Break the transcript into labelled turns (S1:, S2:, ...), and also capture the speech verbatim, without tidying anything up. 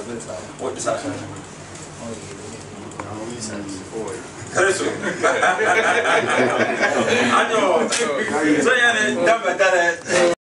S1: What is that? 그래서 아니요. 저희는 담배 따라